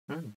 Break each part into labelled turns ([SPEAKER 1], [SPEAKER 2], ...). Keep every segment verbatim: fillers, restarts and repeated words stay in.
[SPEAKER 1] Hm.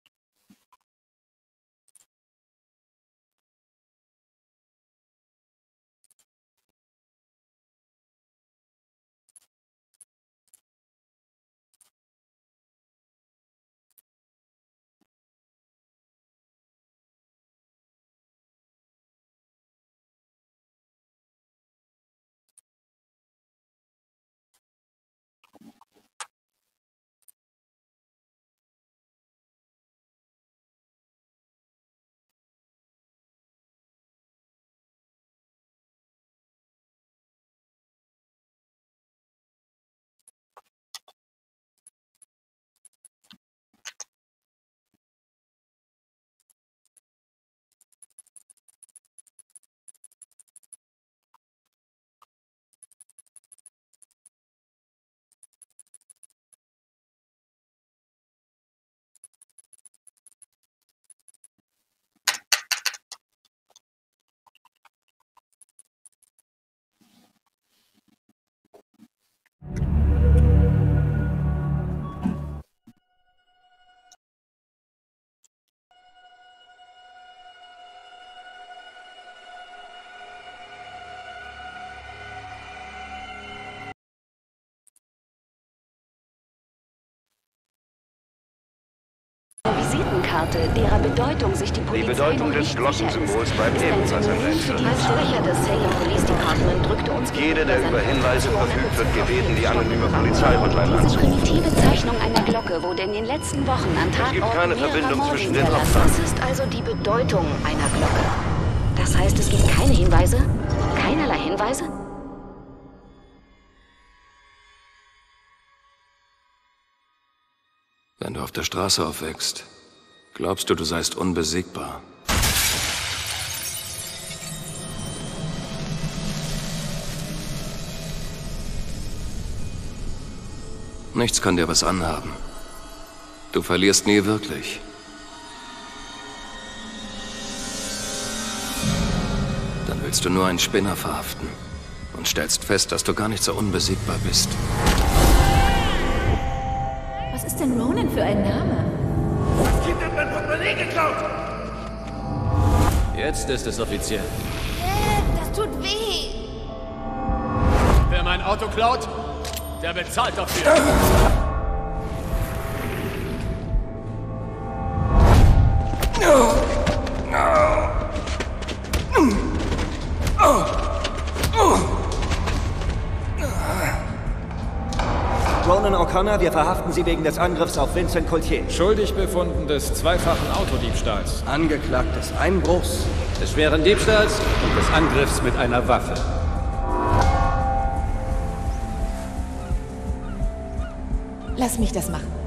[SPEAKER 2] Visitenkarte, derer Bedeutung sich die Polizei
[SPEAKER 3] Die Bedeutung
[SPEAKER 2] noch
[SPEAKER 3] des
[SPEAKER 2] nicht
[SPEAKER 3] Glockensymbols
[SPEAKER 2] sicher
[SPEAKER 3] bleibt
[SPEAKER 2] ist,
[SPEAKER 3] ebenfalls ein Rätsel.
[SPEAKER 2] als Sprecher des Salem Police Department drückte uns
[SPEAKER 3] Jeder, der über Hinweise verfügt, wird gebeten, die anonyme
[SPEAKER 2] Diese
[SPEAKER 3] Polizeihotline anzurufen.
[SPEAKER 2] primitive Zeichnung einer Glocke wurde in den letzten Wochen an Tatorten
[SPEAKER 3] gibt keine
[SPEAKER 2] mehrerer
[SPEAKER 3] Verbindung
[SPEAKER 2] Morde
[SPEAKER 3] zwischen den
[SPEAKER 2] hinterlassen.
[SPEAKER 3] Opfern.
[SPEAKER 2] Was ist also die Bedeutung einer Glocke? Das heißt, es gibt keine Hinweise? Keinerlei Hinweise?
[SPEAKER 4] Wenn du auf der Straße aufwächst, glaubst du, du seist unbesiegbar. Nichts kann dir was anhaben. Du verlierst nie wirklich. Dann willst du nur einen Spinner verhaften und stellst fest, dass du gar nicht so unbesiegbar bist.
[SPEAKER 5] Was ist denn Ronan für ein Name?
[SPEAKER 6] Das Kind hat mein Portemonnaie geklaut!
[SPEAKER 7] Jetzt ist es offiziell.
[SPEAKER 5] Äh, das tut weh.
[SPEAKER 7] Wer mein Auto klaut, der bezahlt dafür.
[SPEAKER 8] Ronan O'Connor, wir verhaften Sie wegen des Angriffs auf Vincent Coultier.
[SPEAKER 9] Schuldig befunden des zweifachen Autodiebstahls.
[SPEAKER 8] Angeklagt des Einbruchs.
[SPEAKER 9] Des schweren Diebstahls und des Angriffs mit einer Waffe.
[SPEAKER 5] Lass mich das machen.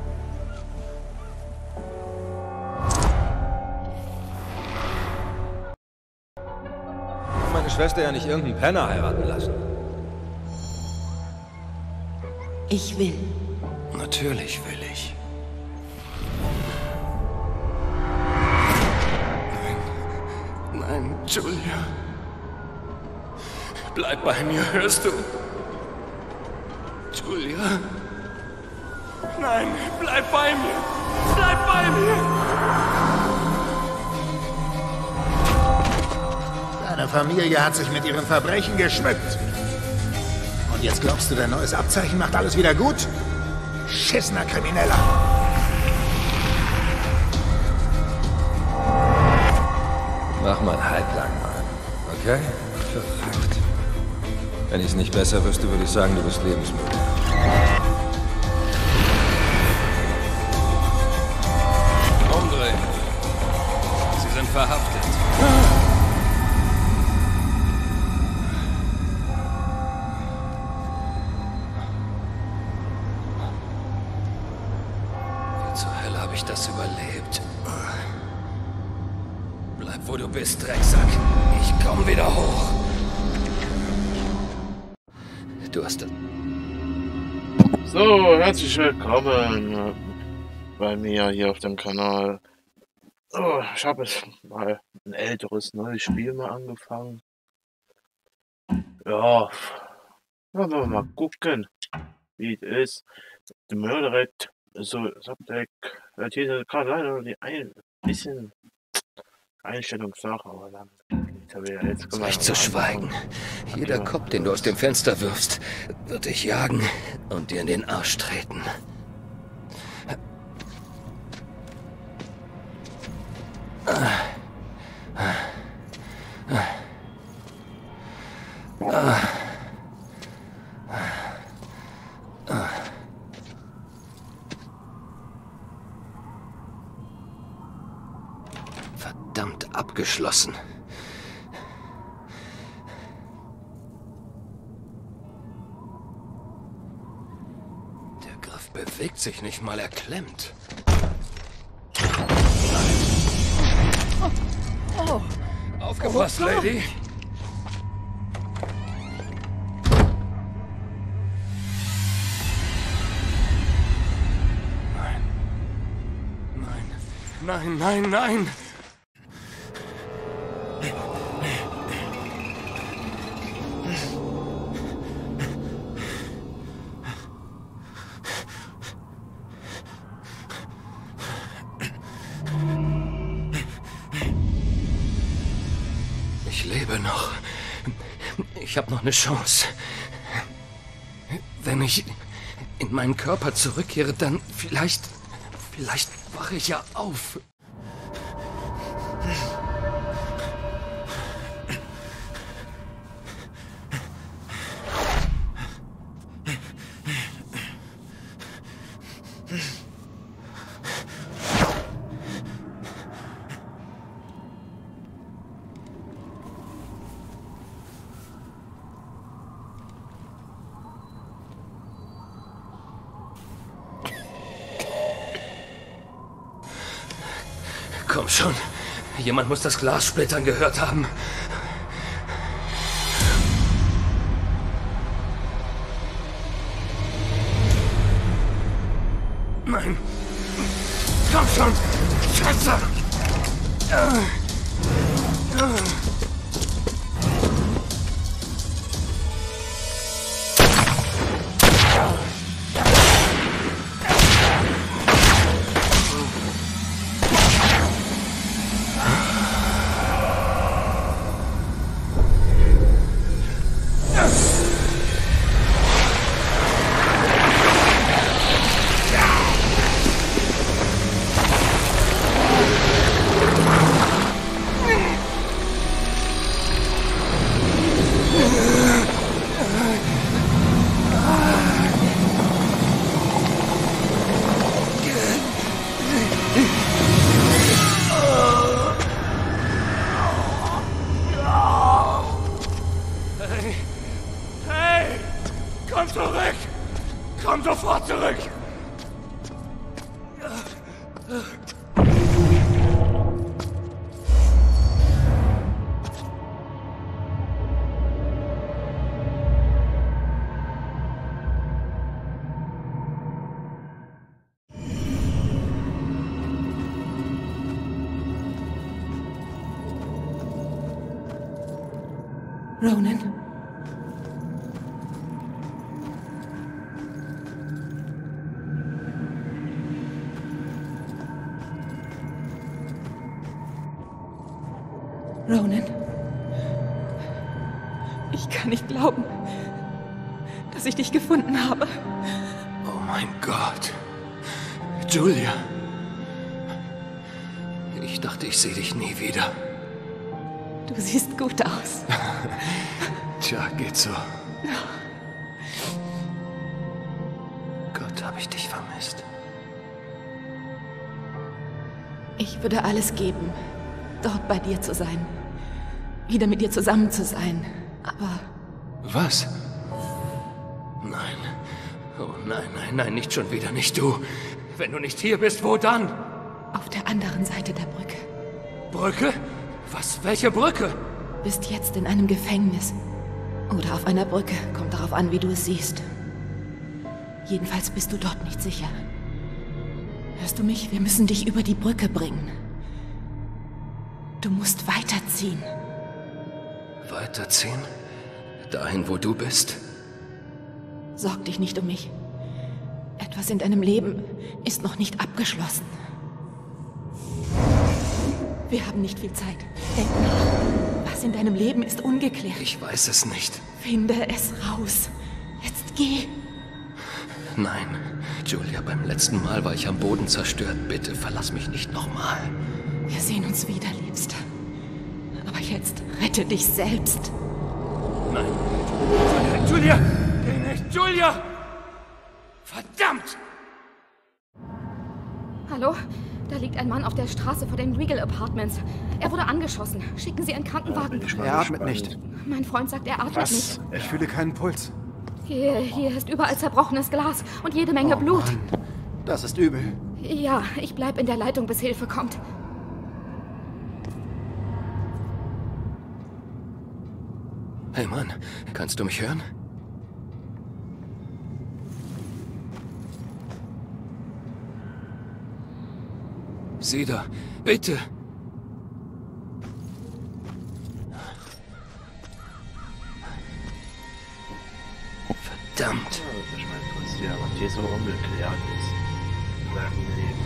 [SPEAKER 9] Meine Schwester ja nicht irgendeinen Penner heiraten lassen.
[SPEAKER 5] Ich will.
[SPEAKER 4] Natürlich will ich. Nein. Nein, Julia. Bleib bei mir, hörst du? Julia. Nein, bleib bei mir. Bleib bei mir.
[SPEAKER 6] Deine Familie hat sich mit ihren Verbrechen geschmückt. Und jetzt glaubst du, dein neues Abzeichen macht alles wieder gut? Schissener Krimineller.
[SPEAKER 9] Mach mal halblang, Mann. Okay? Verrückt. Wenn ich es nicht besser wüsste, würde ich sagen, du bist lebensmüde.
[SPEAKER 4] Umdrehen. Sie sind verhaftet. Wie zur Hölle habe ich das überlebt? Bleib, wo du bist, Drecksack. Ich komm wieder hoch. Du hast das.
[SPEAKER 1] So, herzlich willkommen bei mir hier auf dem Kanal. Oh, ich habe jetzt mal ein älteres neues Spiel mal angefangen. Ja, wollen wir mal gucken, wie es ist. The Murdered so, Subdeck, hier gerade leider nur die ein bisschen Einstellungssache, aber dann ja jetzt
[SPEAKER 4] Es reicht zu schweigen. Jeder Kopf, den du aus dem Fenster wirfst, wird dich jagen und dir in den Arsch treten. Verdammt abgeschlossen. Der Griff bewegt sich nicht mal, er klemmt.
[SPEAKER 5] Oh.
[SPEAKER 4] Aufgepasst, oh, Lady. Nein. Nein. Nein, nein, nein. Ich lebe noch. Ich habe noch eine Chance. Wenn ich in meinen Körper zurückkehre, dann vielleicht... Vielleicht wache ich ja auf. Komm schon. Jemand muss das Glas splittern gehört haben. Nein. Komm schon. Scheiße. Komm zurück! Komm sofort zurück!
[SPEAKER 5] Ronan? Ronan? Ich kann nicht glauben, dass ich dich gefunden habe.
[SPEAKER 4] Oh mein Gott. Julia. Ich dachte, ich sehe dich nie wieder.
[SPEAKER 5] Du siehst gut aus.
[SPEAKER 4] Tja, geht so. Gott, habe ich dich vermisst.
[SPEAKER 5] Ich würde alles geben, dort bei dir zu sein. Wieder mit dir zusammen zu sein. Aber...
[SPEAKER 4] Was? Nein. Oh nein, nein, nein, nicht schon wieder, nicht du. Wenn du nicht hier bist, wo dann?
[SPEAKER 5] Auf der anderen Seite der Brücke.
[SPEAKER 4] Brücke? Was? Welche Brücke?
[SPEAKER 5] Bist jetzt in einem Gefängnis. Oder auf einer Brücke. Kommt darauf an, wie du es siehst. Jedenfalls bist du dort nicht sicher. Hörst du mich? Wir müssen dich über die Brücke bringen. Du musst weiterziehen.
[SPEAKER 4] Weiterziehen? Dahin, wo du bist?
[SPEAKER 5] Sorg dich nicht um mich. Etwas Etwas in deinem Leben ist noch nicht abgeschlossen. Wir haben nicht viel Zeit. Denk nach. Was in deinem Leben ist ungeklärt.
[SPEAKER 4] Ich weiß es nicht.
[SPEAKER 5] Finde es raus. Jetzt geh.
[SPEAKER 4] Nein, Julia, beim letzten Mal war ich am Boden zerstört. Bitte verlass mich nicht nochmal.
[SPEAKER 5] Wir sehen uns wieder, Liebster. Aber jetzt rette dich selbst.
[SPEAKER 4] Nein. Julia! Geh nicht, Julia! Verdammt!
[SPEAKER 2] Hallo? Da liegt ein Mann auf der Straße vor den Regal Apartments. Er wurde angeschossen. Schicken Sie einen Krankenwagen.
[SPEAKER 10] Er atmet nicht.
[SPEAKER 2] Mein Freund sagt, er atmet
[SPEAKER 10] Was?
[SPEAKER 2] nicht.
[SPEAKER 10] Ich fühle keinen Puls.
[SPEAKER 2] Hier, hier ist überall zerbrochenes Glas und jede Menge
[SPEAKER 10] Oh,
[SPEAKER 2] Blut.
[SPEAKER 10] Mann. Das ist übel.
[SPEAKER 2] Ja, ich bleib in der Leitung, bis Hilfe kommt.
[SPEAKER 4] Hey Mann, kannst du mich hören? Sieh da, bitte! Verdammt!
[SPEAKER 1] Ja, das mich mal interessieren, was hier so ungeklärt ist. In seinem Leben.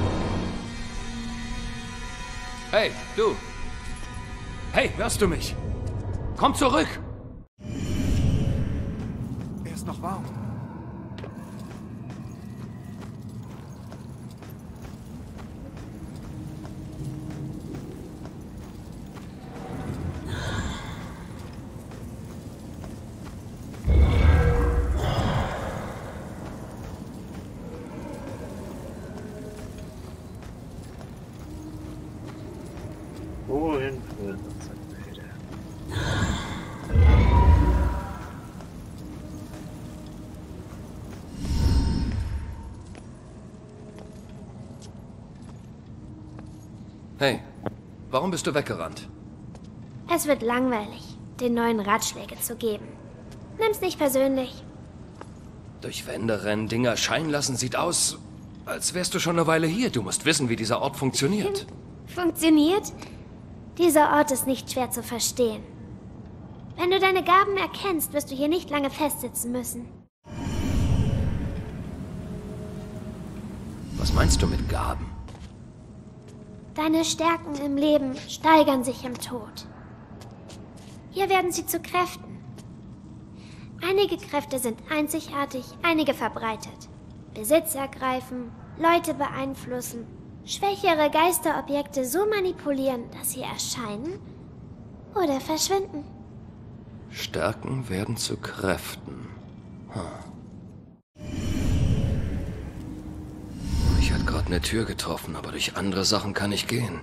[SPEAKER 4] Hey, du! Hey, hörst du mich? Komm zurück!
[SPEAKER 10] Er ist noch warm.
[SPEAKER 1] Wohin führt uns ein Bilder?
[SPEAKER 4] Hey, warum bist du weggerannt?
[SPEAKER 11] Es wird langweilig, den neuen Ratschläge zu geben. Nimm's nicht persönlich.
[SPEAKER 4] Durch Wände rennen, Dinger scheinen lassen, sieht aus, als wärst du schon eine Weile hier. Du musst wissen, wie dieser Ort funktioniert.
[SPEAKER 11] Funktioniert? Dieser Ort ist nicht schwer zu verstehen. Wenn du deine Gaben erkennst, wirst du hier nicht lange festsitzen müssen.
[SPEAKER 4] Was meinst du mit Gaben?
[SPEAKER 11] Deine Stärken im Leben steigern sich im Tod. Hier werden sie zu Kräften. Einige Kräfte sind einzigartig, einige verbreitet. Besitz ergreifen, Leute beeinflussen, schwächere Geisterobjekte so manipulieren, dass sie erscheinen oder verschwinden.
[SPEAKER 4] Stärken werden zu Kräften. Hm. Ich hatte gerade eine Tür getroffen, aber durch andere Sachen kann ich gehen.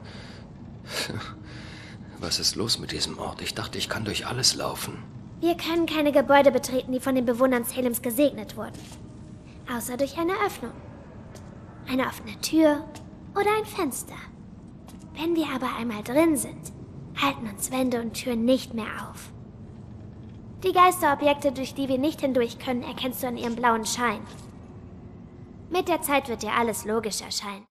[SPEAKER 4] Was ist los mit diesem Ort? Ich dachte, ich kann durch alles laufen.
[SPEAKER 11] Wir können keine Gebäude betreten, die von den Bewohnern Salems gesegnet wurden. Außer durch eine Öffnung. Eine offene Tür oder ein Fenster. Wenn wir aber einmal drin sind, halten uns Wände und Türen nicht mehr auf. Die Geisterobjekte, durch die wir nicht hindurch können, erkennst du an ihrem blauen Schein. Mit der Zeit wird dir alles logisch erscheinen.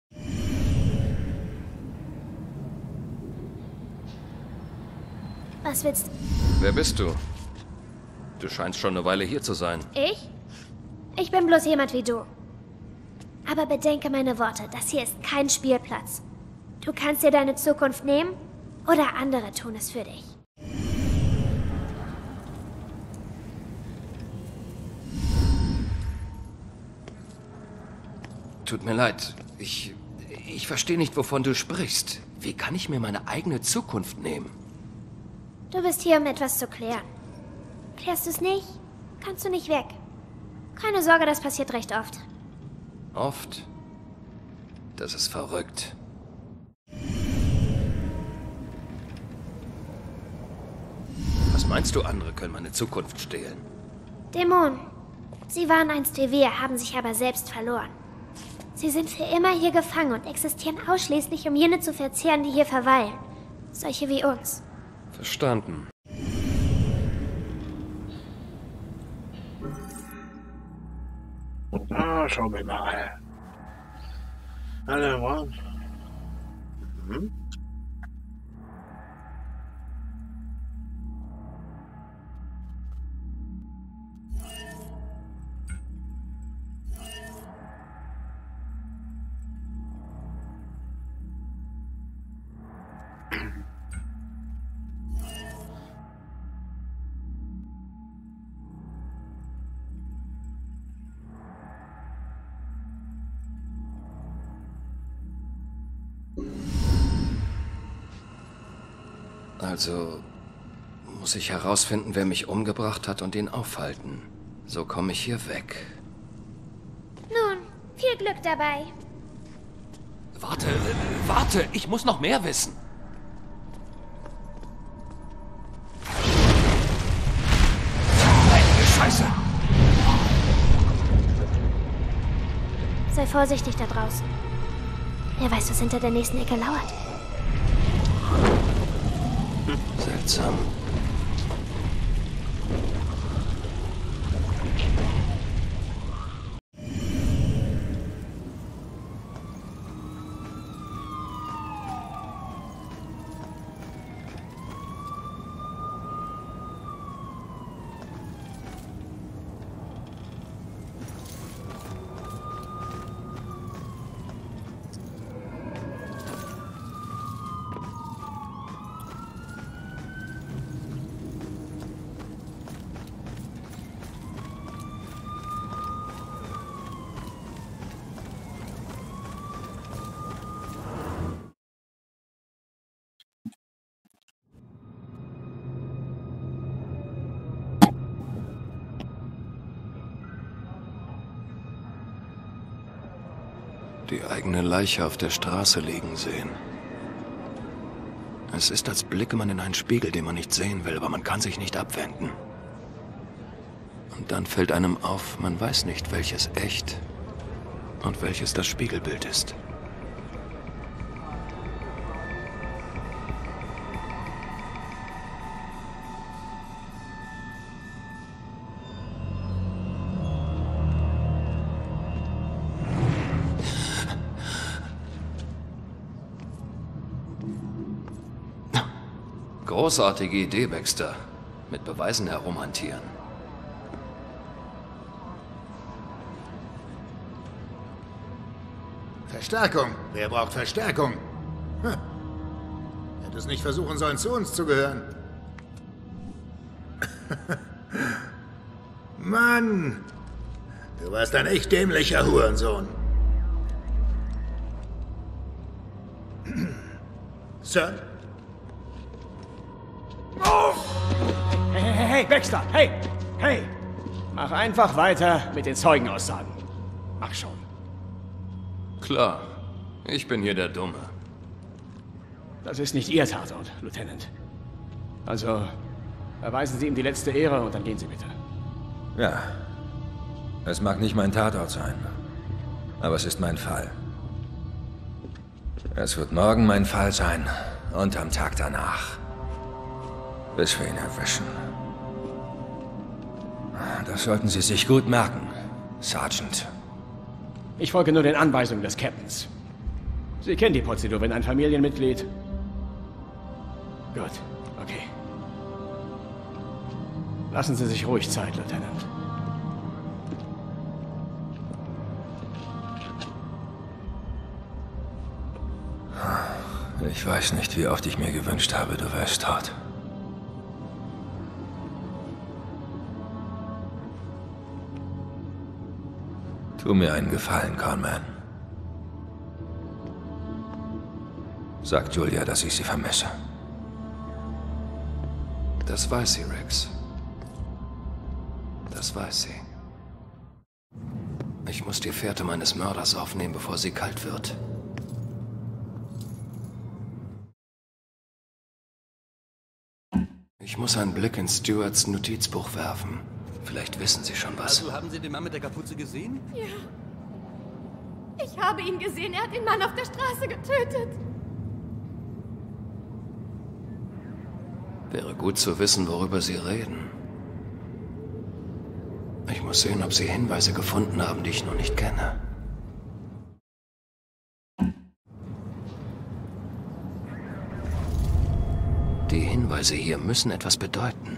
[SPEAKER 11] Was willst du?
[SPEAKER 4] Wer bist du? Du scheinst schon eine Weile hier zu sein.
[SPEAKER 11] Ich? Ich bin bloß jemand wie du. Aber bedenke meine Worte, das hier ist kein Spielplatz. Du kannst dir deine Zukunft nehmen oder andere tun es für dich.
[SPEAKER 4] Tut mir leid. Ich... Ich verstehe nicht, wovon du sprichst. Wie kann ich mir meine eigene Zukunft nehmen?
[SPEAKER 11] Du bist hier, um etwas zu klären. Klärst du es nicht, kannst du nicht weg. Keine Sorge, das passiert recht oft.
[SPEAKER 4] Oft? Das ist verrückt. Was meinst du, andere können meine Zukunft stehlen?
[SPEAKER 11] Dämonen. Sie waren einst wie wir, haben sich aber selbst verloren. Sie sind für immer hier gefangen und existieren ausschließlich, um jene zu verzehren, die hier verweilen. Solche wie uns.
[SPEAKER 4] Verstanden.
[SPEAKER 1] Ah, schauen wir mal. Hallo, Mann. Mhm.
[SPEAKER 4] Also muss ich herausfinden, wer mich umgebracht hat und ihn aufhalten. So komme ich hier weg.
[SPEAKER 11] Nun, viel Glück dabei.
[SPEAKER 4] Warte, äh, warte, ich muss noch mehr wissen. Heilige Scheiße!
[SPEAKER 11] Sei vorsichtig da draußen. Wer weiß, was hinter der nächsten Ecke lauert.
[SPEAKER 4] Seltsam. Die eigene Leiche auf der Straße liegen sehen. Es ist, als blicke man in einen Spiegel, den man nicht sehen will, aber man kann sich nicht abwenden. Und dann fällt einem auf, man weiß nicht, welches echt und welches das Spiegelbild ist. Großartige Idee, Baxter. Mit Beweisen herumhantieren.
[SPEAKER 6] Verstärkung. Wer braucht Verstärkung? Hm. Hätte es nicht versuchen sollen, zu uns zu gehören. Mann! Du warst ein echt dämlicher Hurensohn. Sir?
[SPEAKER 7] Hey, hey, hey, hey, Baxter, hey, hey! Mach einfach weiter mit den Zeugenaussagen. Mach schon.
[SPEAKER 4] Klar, ich bin hier der Dumme.
[SPEAKER 7] Das ist nicht Ihr Tatort, Lieutenant. Also, erweisen Sie ihm die letzte Ehre und dann gehen Sie bitte.
[SPEAKER 9] Ja. Es mag nicht mein Tatort sein, aber es ist mein Fall. Es wird morgen mein Fall sein und am Tag danach. Bis wir ihn erwischen. Das sollten Sie sich gut merken, Sergeant.
[SPEAKER 7] Ich folge nur den Anweisungen des Captains. Sie kennen die Prozedur, wenn ein Familienmitglied... Gut, okay. Lassen Sie sich ruhig Zeit, Lieutenant.
[SPEAKER 9] Ich weiß nicht, wie oft ich mir gewünscht habe, du wärst tot. Tu mir einen Gefallen, Conman. Sag Julia, dass ich sie vermisse.
[SPEAKER 4] Das weiß sie, Rex. Das weiß sie. Ich muss die Fährte meines Mörders aufnehmen, bevor sie kalt wird. Ich muss einen Blick in Stewarts Notizbuch werfen. Vielleicht wissen Sie schon was.
[SPEAKER 12] Also haben Sie den Mann mit der Kapuze gesehen?
[SPEAKER 13] Ja. Ich habe ihn gesehen. Er hat den Mann auf der Straße getötet.
[SPEAKER 4] Wäre gut zu wissen, worüber Sie reden. Ich muss sehen, ob Sie Hinweise gefunden haben, die ich noch nicht kenne. Die Hinweise hier müssen etwas bedeuten.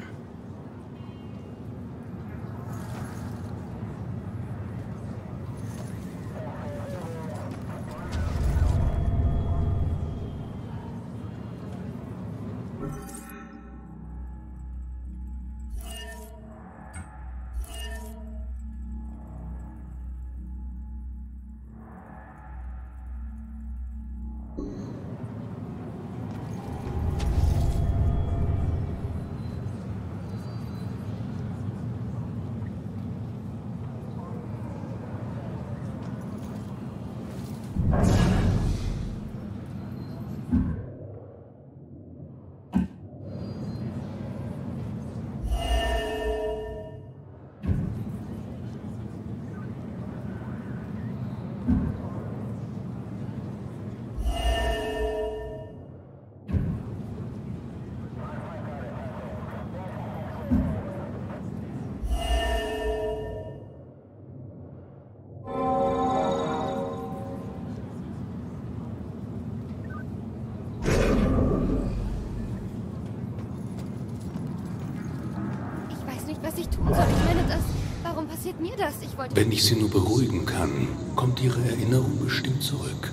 [SPEAKER 13] passiert mir das? Ich wollte...
[SPEAKER 14] Wenn ich Sie nur beruhigen kann, kommt Ihre Erinnerung bestimmt zurück.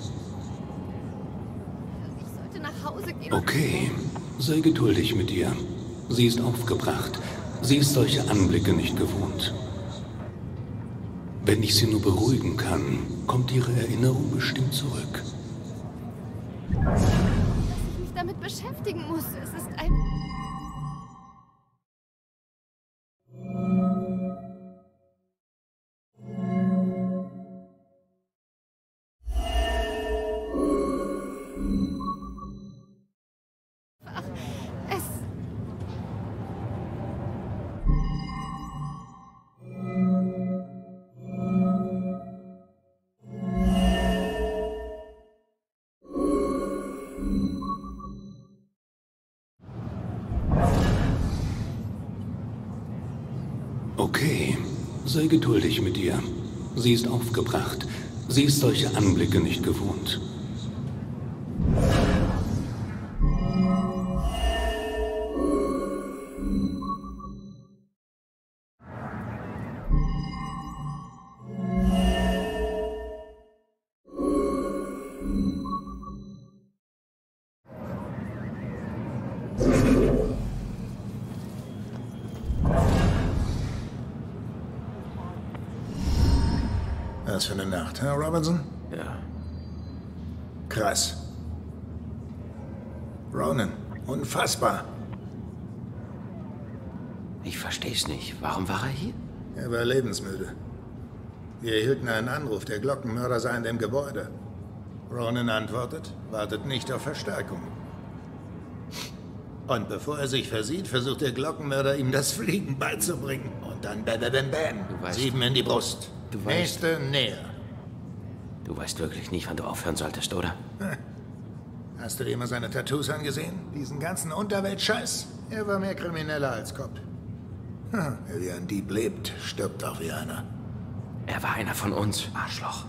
[SPEAKER 13] Ich sollte nach Hause gehen.
[SPEAKER 14] Okay, sei geduldig mit ihr. Sie ist aufgebracht. Sie ist solche Anblicke nicht gewohnt. Wenn ich Sie nur beruhigen kann, kommt Ihre Erinnerung bestimmt zurück.
[SPEAKER 13] Dass ich mich damit beschäftigen muss. Es ist ein... Es...
[SPEAKER 14] Okay, sei geduldig mit ihr. Sie ist aufgebracht. Sie ist solche Anblicke nicht gewohnt.
[SPEAKER 6] Was für eine Nacht, Herr Robinson?
[SPEAKER 4] Ja.
[SPEAKER 6] Krass. Ronan, unfassbar.
[SPEAKER 4] Ich versteh's nicht. Warum war er hier?
[SPEAKER 6] Er war lebensmüde. Wir erhielten einen Anruf, der Glockenmörder sei in dem Gebäude. Ronan antwortet, wartet nicht auf Verstärkung. Und bevor er sich versieht, versucht der Glockenmörder, ihm das Fliegen beizubringen. Und dann bam, bam, bam, bam. Sieben in die Brust.
[SPEAKER 4] Du weißt,
[SPEAKER 6] Nächste näher.
[SPEAKER 4] Du weißt wirklich nicht, wann du aufhören solltest, oder?
[SPEAKER 6] Hast du dir mal seine Tattoos angesehen? Diesen ganzen Unterweltscheiß? Er war mehr Krimineller als Cop. Hm, wer wie ein Dieb lebt, stirbt auch wie einer.
[SPEAKER 4] Er war einer von uns, Arschloch.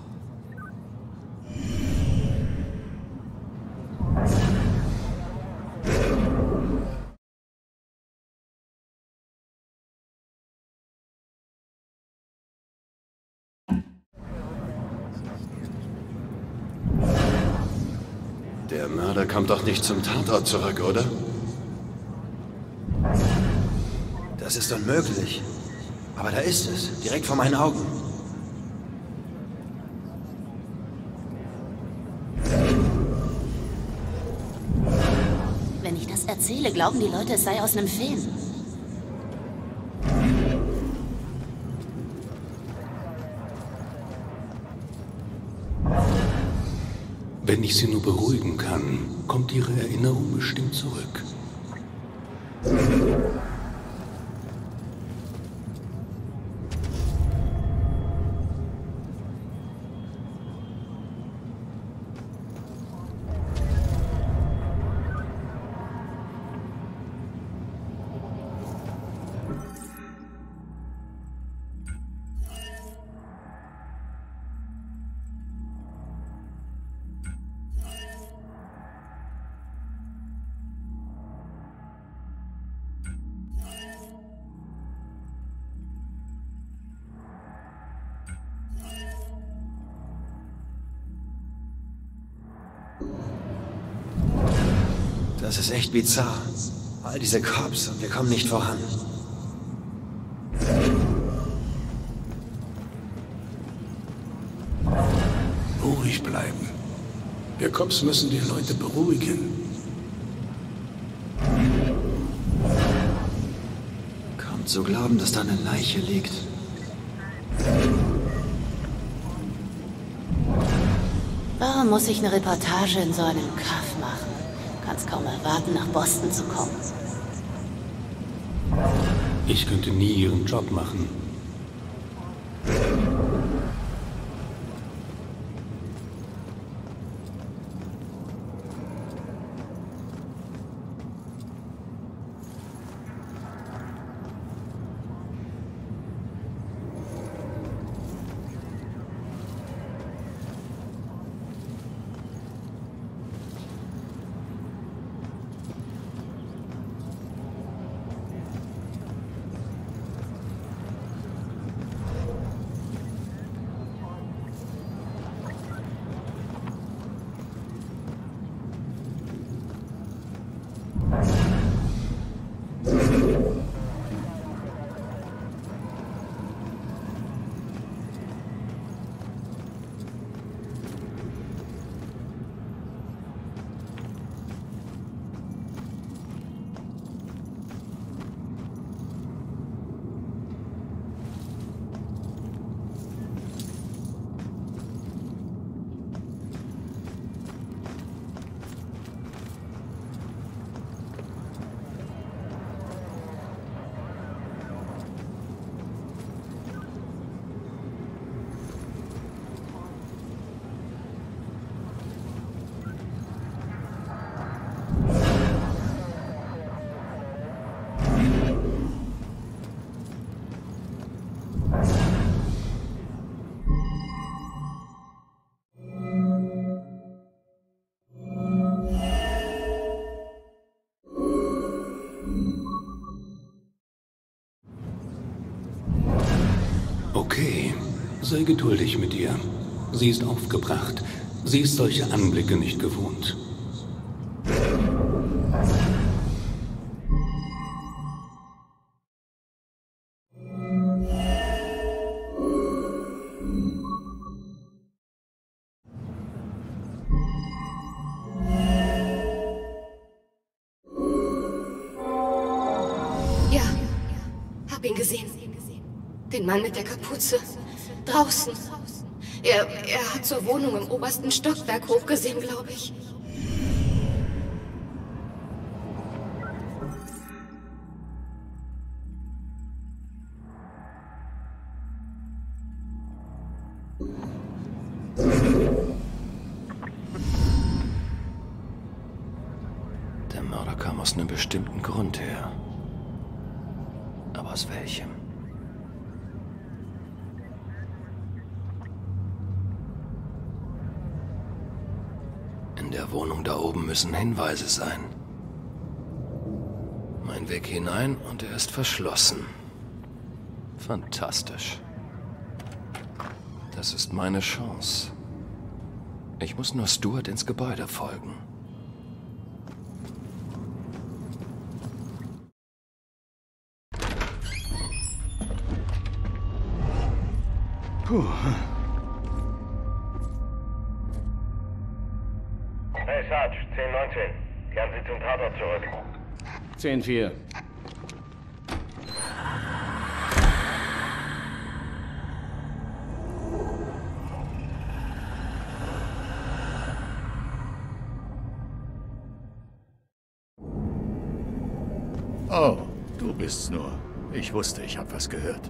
[SPEAKER 4] Der Mörder kommt doch nicht zum Tatort zurück, oder?
[SPEAKER 15] Das ist unmöglich. Aber da ist es, direkt vor meinen Augen.
[SPEAKER 2] Wenn ich das erzähle, glauben die Leute, es sei aus einem Film.
[SPEAKER 14] Wenn ich Sie nur beruhigen kann, kommt Ihre Erinnerung bestimmt zurück.
[SPEAKER 15] Das ist echt bizarr. All diese Cops und wir kommen nicht voran.
[SPEAKER 14] Ruhig bleiben. Wir Cops müssen die Leute beruhigen.
[SPEAKER 15] Kaum zu glauben, dass da eine Leiche liegt.
[SPEAKER 2] Warum muss ich eine Reportage in so einem Kaff machen? Kannst kaum erwarten, nach Boston zu kommen.
[SPEAKER 14] Ich könnte nie Ihren Job machen. Sei geduldig mit ihr. Sie ist aufgebracht. Sie ist solche Anblicke nicht gewohnt.
[SPEAKER 13] Ja, hab ihn gesehen. Den Mann mit der Kapuze. Draußen. Er, er hat zur Wohnung im obersten Stockwerk hochgesehen, glaube ich.
[SPEAKER 4] Der Mörder kam aus einem bestimmten Grund her. Aber aus welchem? In der Wohnung da oben müssen Hinweise sein. Mein Weg hinein und er ist verschlossen. Fantastisch. Das ist meine Chance. Ich muss nur Stuart ins Gebäude folgen.
[SPEAKER 7] Puh.
[SPEAKER 16] Hey Sarge, zehn neunzehn. Kehren Sie zum Tatort zurück.
[SPEAKER 7] zehn vier.
[SPEAKER 17] Oh, du bist's nur. Ich wusste, ich hab was gehört.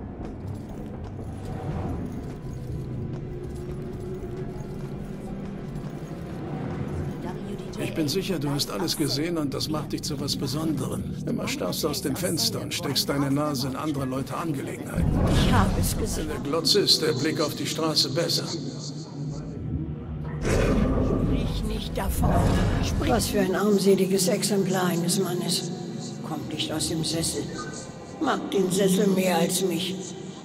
[SPEAKER 18] Ich bin sicher, du hast alles gesehen und das macht dich zu was Besonderem. Immer starrst du aus dem Fenster und steckst deine Nase in andere Leute Angelegenheiten.
[SPEAKER 19] Ich habe es gesehen.
[SPEAKER 18] Wenn der Glotze ist, der Blick auf die Straße besser.
[SPEAKER 19] Sprich nicht davon. Sprich. Was für ein armseliges Exemplar eines Mannes. Kommt nicht aus dem Sessel. Mag den Sessel mehr als mich.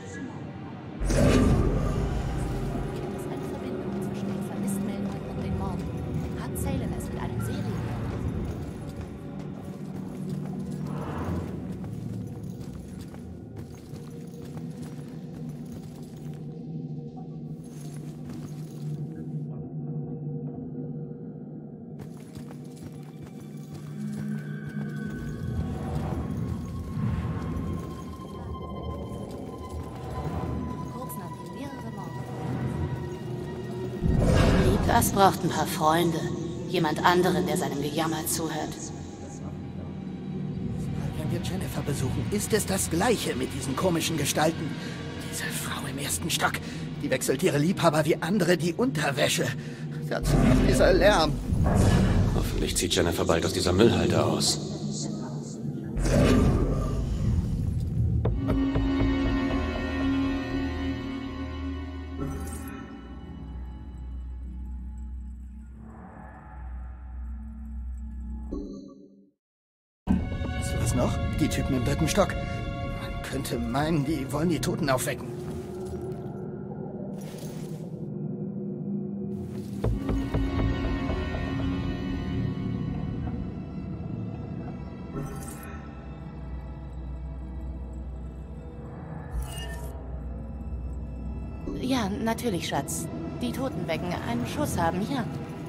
[SPEAKER 2] Das braucht ein paar Freunde. Jemand anderen, der seinem Gejammer zuhört.
[SPEAKER 10] Wenn wir Jennifer besuchen, ist es das Gleiche mit diesen komischen Gestalten. Diese Frau im ersten Stock, die wechselt ihre Liebhaber wie andere die Unterwäsche. Dazu noch dieser Lärm.
[SPEAKER 20] Hoffentlich zieht Jennifer bald aus dieser Müllhalde aus.
[SPEAKER 10] Was noch? Die Typen im dritten Stock. Man könnte meinen, die wollen die Toten aufwecken.
[SPEAKER 2] Ja, natürlich, Schatz. Die Toten wecken, einen Schuss haben, ja.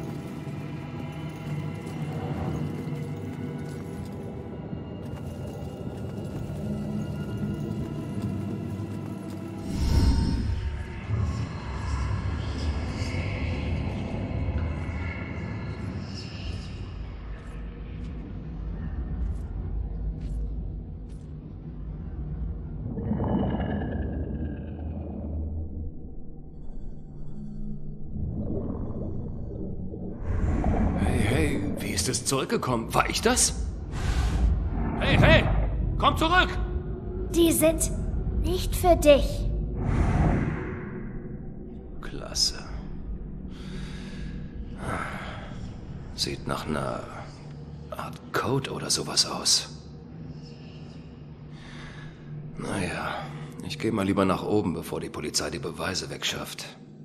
[SPEAKER 4] Ist es zurückgekommen? War ich das? Hey, hey! Komm zurück!
[SPEAKER 11] Die sind nicht für dich.
[SPEAKER 4] Klasse. Sieht nach einer Art Code oder sowas aus. Naja, Ich gehe mal lieber nach oben, bevor die Polizei die Beweise wegschafft.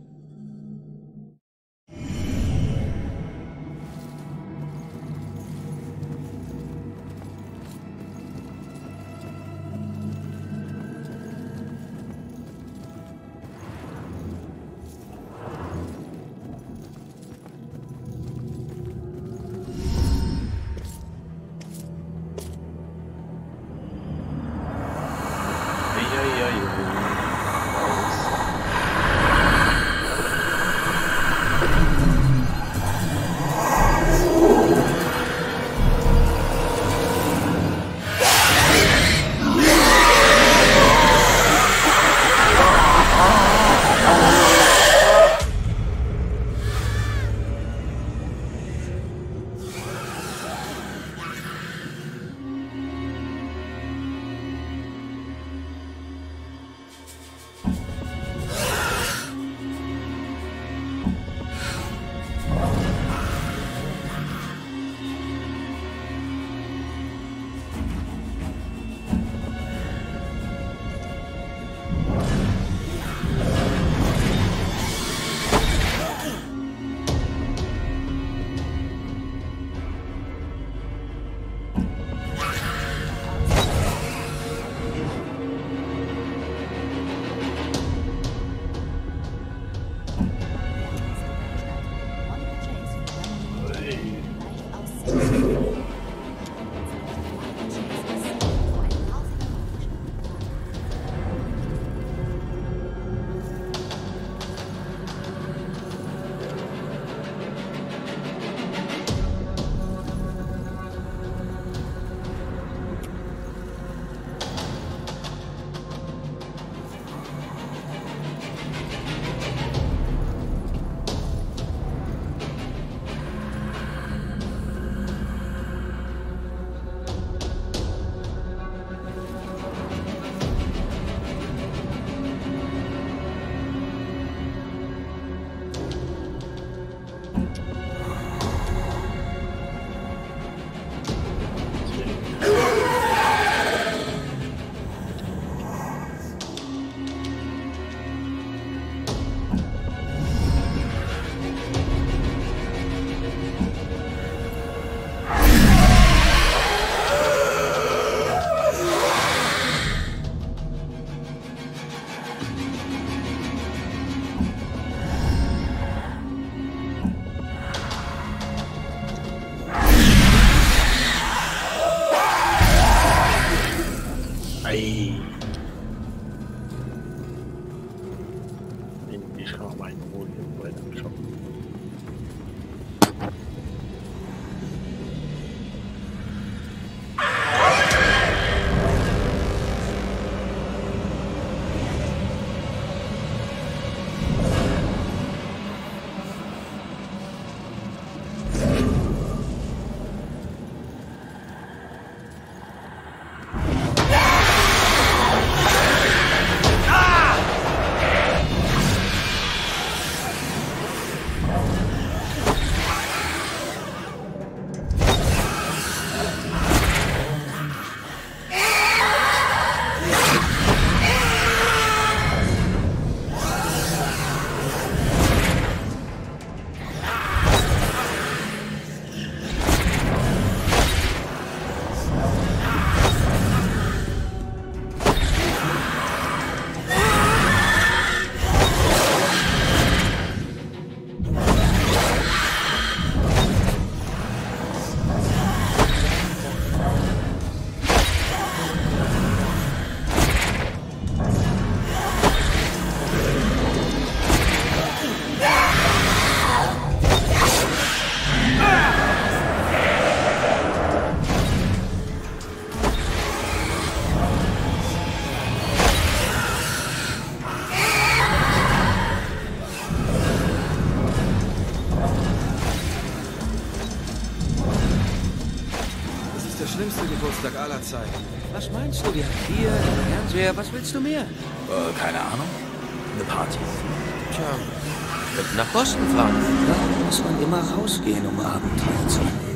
[SPEAKER 15] Geburtstag aller Zeiten. Was meinst du? Wir haben Bier, den Fernseher, was willst du mehr?
[SPEAKER 9] Äh, keine Ahnung. Eine Party.
[SPEAKER 15] Tja, wir könnten nach Boston fahren. Da muss man immer rausgehen, um Abenteuer zu erleben.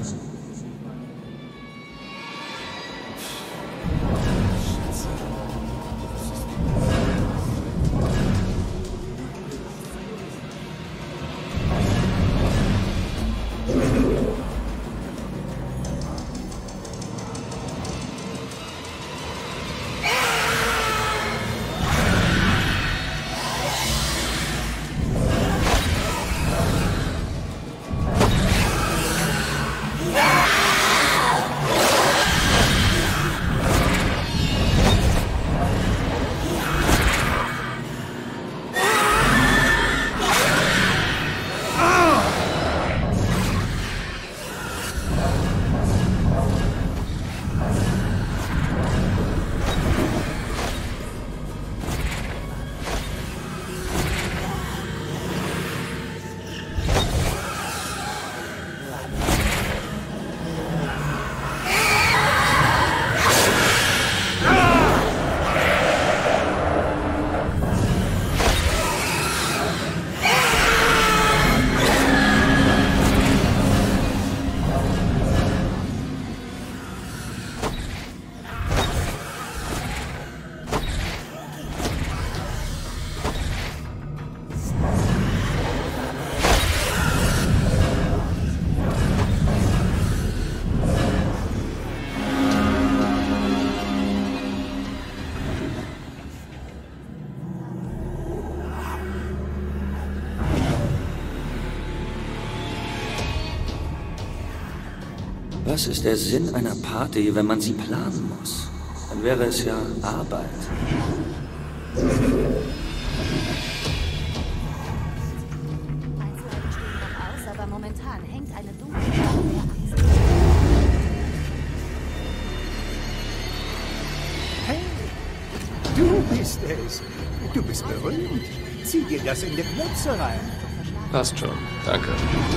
[SPEAKER 15] Was ist der Sinn einer Party, wenn man sie planen muss? Dann wäre es ja Arbeit.
[SPEAKER 2] Aber momentan hängt eine dunkle
[SPEAKER 6] Hey, du bist es. Du bist berühmt. Zieh dir das in die Plätze rein.
[SPEAKER 20] Passt schon, danke.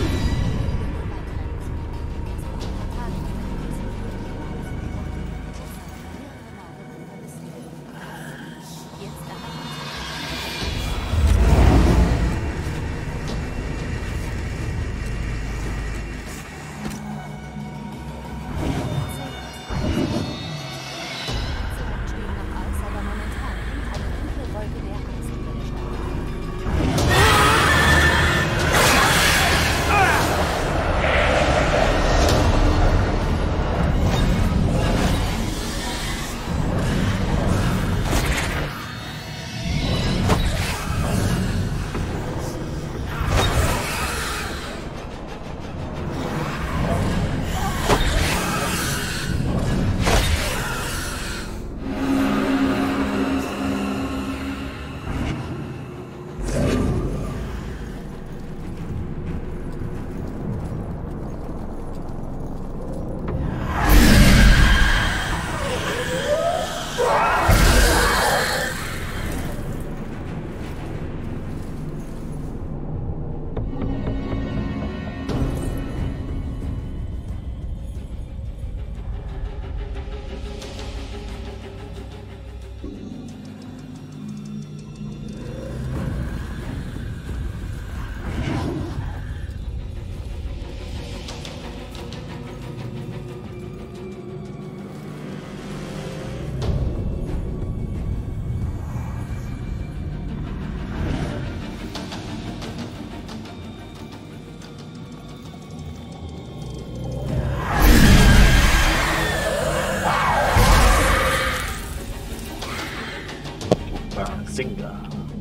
[SPEAKER 1] Singer.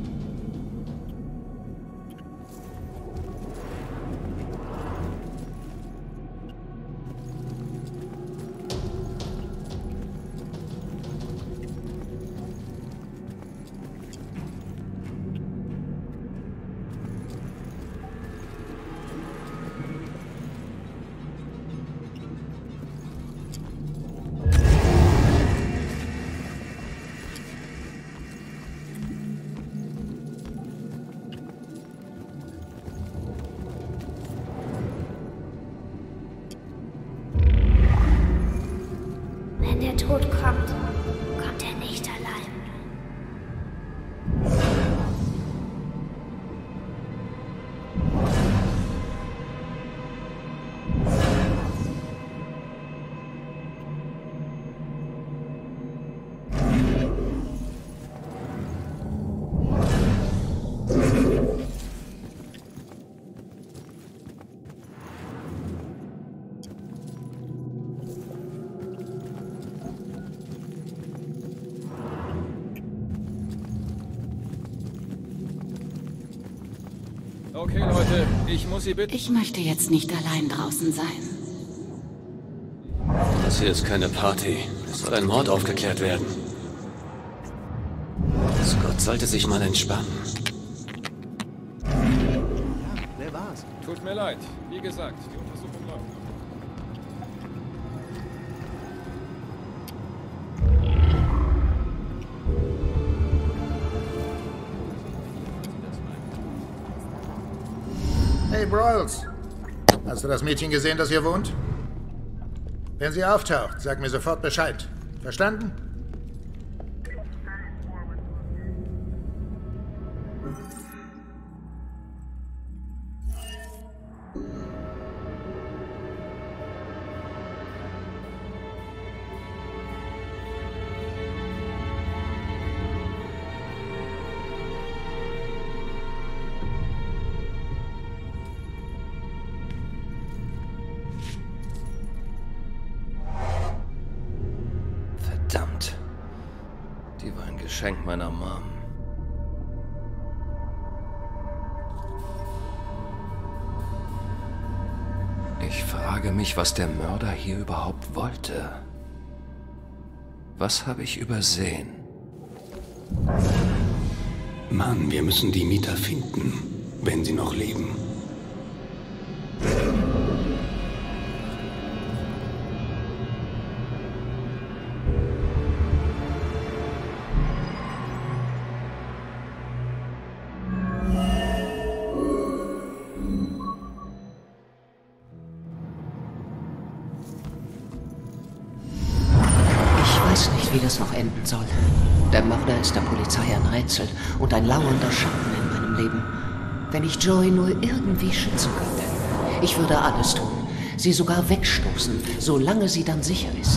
[SPEAKER 11] Wenn der Tod kommt, kommt er nicht allein.
[SPEAKER 9] Okay, Leute, ich muss Sie bitten.
[SPEAKER 2] Ich möchte jetzt nicht allein draußen sein.
[SPEAKER 20] Das hier ist keine Party. Es soll ein Mord aufgeklärt werden. Scott sollte sich mal entspannen.
[SPEAKER 9] Wer war's? Tut mir leid. Wie gesagt, die Untersuchung läuft.
[SPEAKER 6] Hey, Broyles. Hast du das Mädchen gesehen, das hier wohnt? Wenn sie auftaucht, sag mir sofort Bescheid. Verstanden?
[SPEAKER 4] Verdammt. Die war ein Geschenk meiner Mom. Ich frage mich, was der Mörder hier überhaupt wollte. Was habe ich übersehen?
[SPEAKER 14] Mann, wir müssen die Mieter finden, wenn sie noch leben.
[SPEAKER 21] Wie das noch enden soll. Der Mörder ist der Polizei ein Rätsel und ein lauernder Schatten in meinem Leben. Wenn ich Joey nur irgendwie schützen könnte, ich würde alles tun, sie sogar wegstoßen, solange sie dann sicher ist.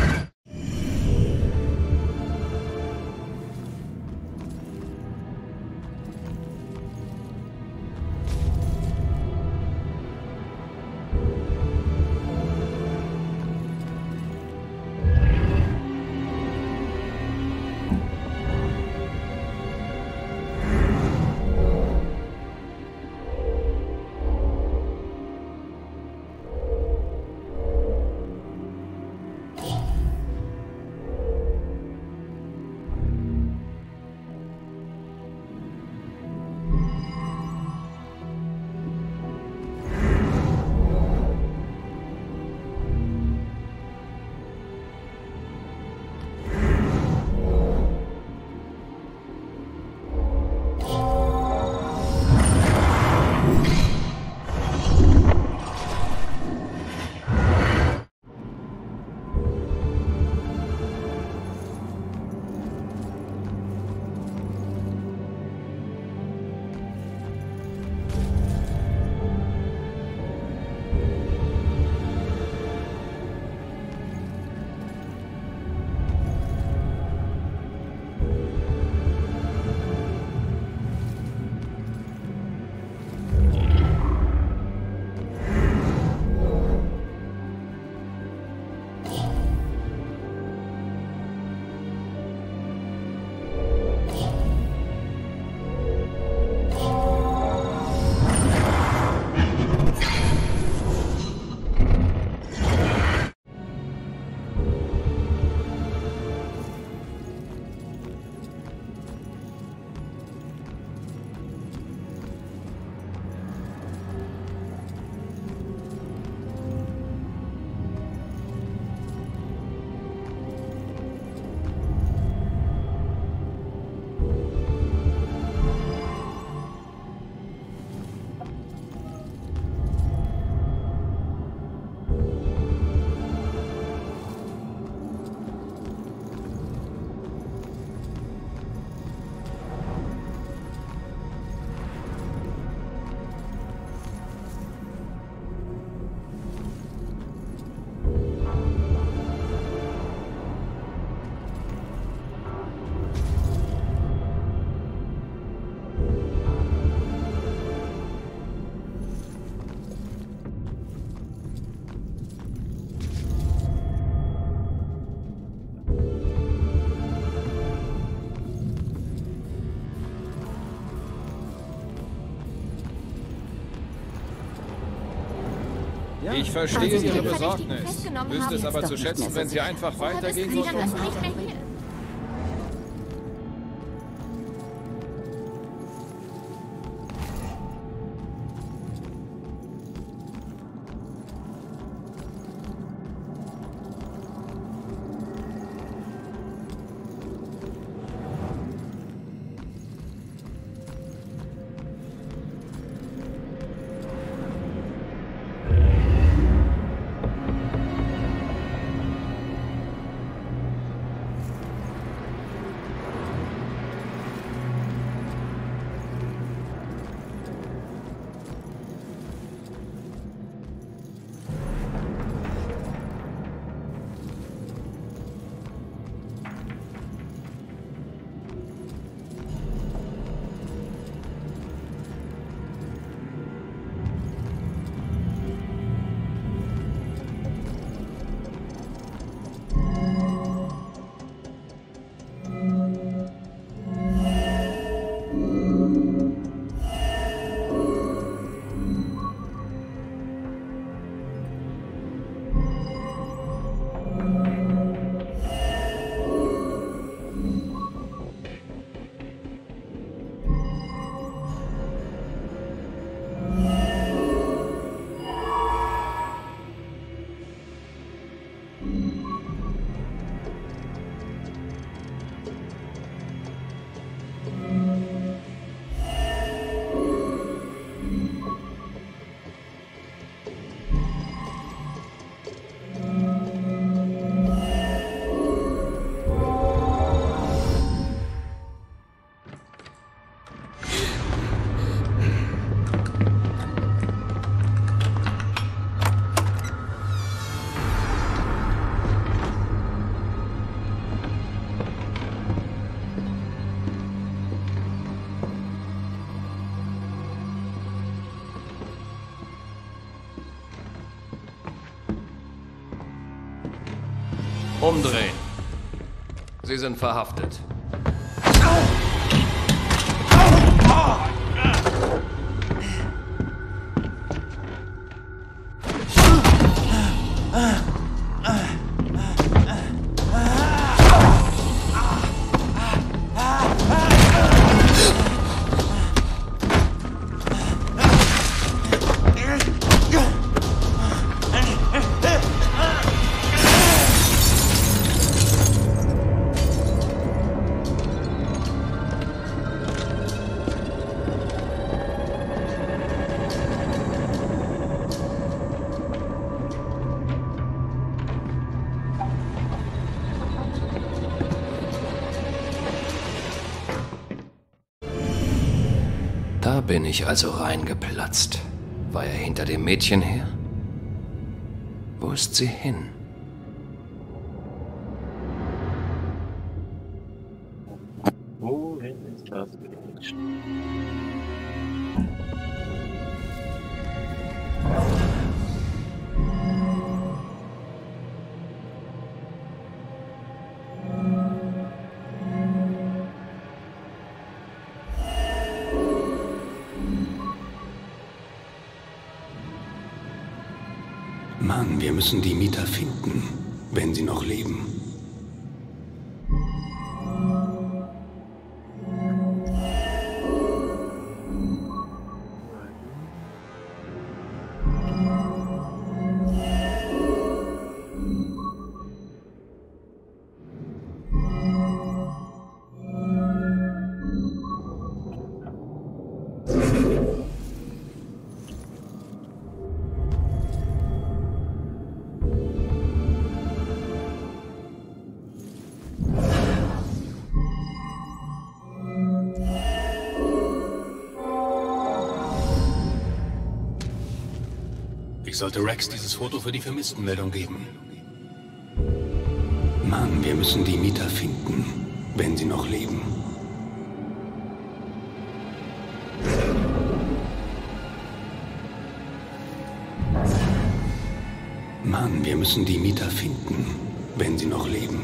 [SPEAKER 9] Ich verstehe Ihre Besorgnis, wüsste es aber zu schätzen, wenn Sie einfach weitergehen würden.
[SPEAKER 4] Umdrehen. Sie sind verhaftet. Da bin ich also reingeplatzt. War er hinter dem Mädchen her? Wo ist sie hin?
[SPEAKER 1] Wohin ist das Mädchen?
[SPEAKER 14] Mann, wir müssen die Mieter finden, wenn sie noch leben. Ich sollte Rex dieses Foto für die Vermisstenmeldung geben. Mann, wir müssen die Mieter finden, wenn sie noch leben. Mann, wir müssen die Mieter finden, wenn sie noch leben.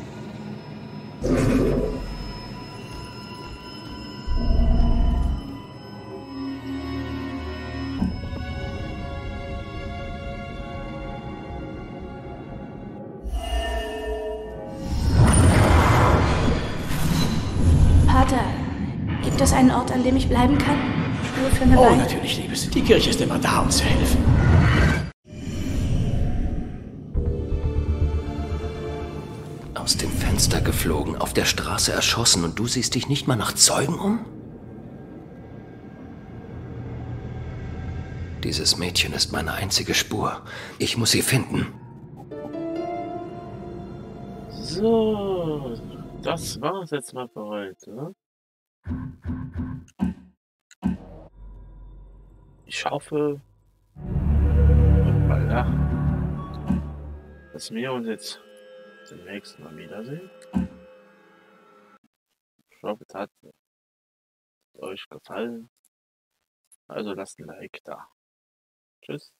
[SPEAKER 5] Pater, gibt es einen Ort, an dem ich bleiben kann? Nur für eine
[SPEAKER 7] Oh,
[SPEAKER 5] Weile?
[SPEAKER 7] natürlich, Liebes. Die Kirche ist immer da, um zu helfen.
[SPEAKER 4] Aus dem Fenster geflogen, auf der Straße erschossen und du siehst dich nicht mal nach Zeugen um? Dieses Mädchen ist meine einzige Spur. Ich muss sie finden.
[SPEAKER 1] So, das war's jetzt mal für heute. Ich hoffe, ja, dass wir uns jetzt demnächst mal wiedersehen. Ich hoffe, es hat euch gefallen. Also lasst ein Like da. Tschüss.